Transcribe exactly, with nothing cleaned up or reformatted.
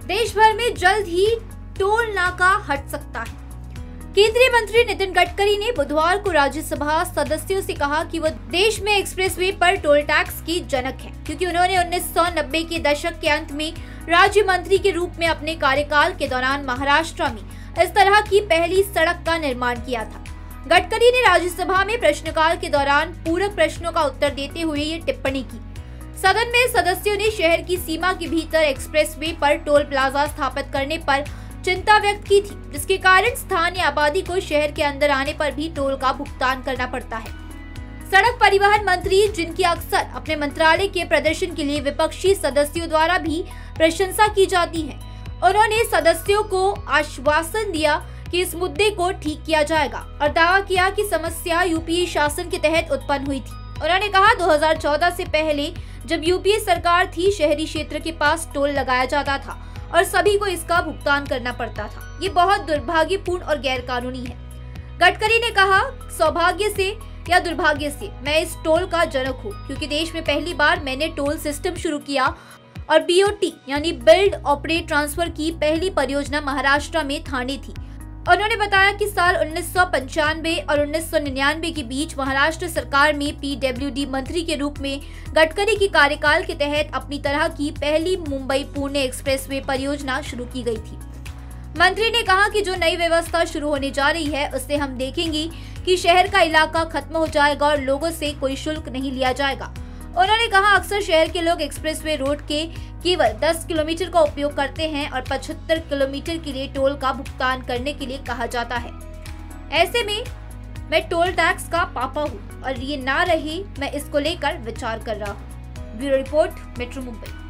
देश भर में जल्द ही टोल नाका हट सकता है। केंद्रीय मंत्री नितिन गडकरी ने बुधवार को राज्यसभा सदस्यों से कहा कि वो देश में एक्सप्रेसवे पर टोल टैक्स की जनक हैं, क्योंकि उन्होंने उन्नीस सौ नब्बे के दशक के अंत में राज्य मंत्री के रूप में अपने कार्यकाल के दौरान महाराष्ट्र में इस तरह की पहली सड़क का निर्माण किया था। गडकरी ने राज्यसभा में प्रश्नकाल के दौरान पूरक प्रश्नों का उत्तर देते हुए ये टिप्पणी की। सदन में सदस्यों ने शहर की सीमा के भीतर एक्सप्रेसवे पर टोल प्लाजा स्थापित करने पर चिंता व्यक्त की थी, जिसके कारण स्थानीय आबादी को शहर के अंदर आने पर भी टोल का भुगतान करना पड़ता है। सड़क परिवहन मंत्री, जिनकी अक्सर अपने मंत्रालय के प्रदर्शन के लिए विपक्षी सदस्यों द्वारा भी प्रशंसा की जाती है, उन्होंने सदस्यों को आश्वासन दिया कि इस मुद्दे को ठीक किया जाएगा और दावा किया कि समस्या यूपीए शासन के तहत उत्पन्न हुई थी। उन्होंने कहा, दो हज़ार चौदह से पहले जब यूपीए सरकार थी, शहरी क्षेत्र के पास टोल लगाया जाता था और सभी को इसका भुगतान करना पड़ता था। ये बहुत दुर्भाग्यपूर्ण और गैर कानूनी है। गडकरी ने कहा, सौभाग्य से या दुर्भाग्य से मैं इस टोल का जनक हूँ, क्योंकि देश में पहली बार मैंने टोल सिस्टम शुरू किया और बीओटी यानी बिल्ड ऑपरेट ट्रांसफर की पहली परियोजना महाराष्ट्र में थाने थी। उन्होंने बताया कि साल उन्नीस सौ पंचानवे और उन्नीस सौ निन्यानवे के बीच महाराष्ट्र सरकार में पीडब्ल्यूडी मंत्री के रूप में गडकरी के कार्यकाल के तहत अपनी तरह की पहली मुंबई पुणे एक्सप्रेसवे परियोजना शुरू की गई थी। मंत्री ने कहा कि जो नई व्यवस्था शुरू होने जा रही है, उससे हम देखेंगे कि शहर का इलाका खत्म हो जाएगा और लोगों से कोई शुल्क नहीं लिया जाएगा। उन्होंने कहा, अक्सर शहर के लोग एक्सप्रेसवे रोड के केवल दस किलोमीटर का उपयोग करते हैं और पचहत्तर किलोमीटर के लिए टोल का भुगतान करने के लिए कहा जाता है। ऐसे में मैं टोल टैक्स का पापा हूँ और ये ना रहे, मैं इसको लेकर विचार कर रहा हूँ। Bureau report, metro Mumbai.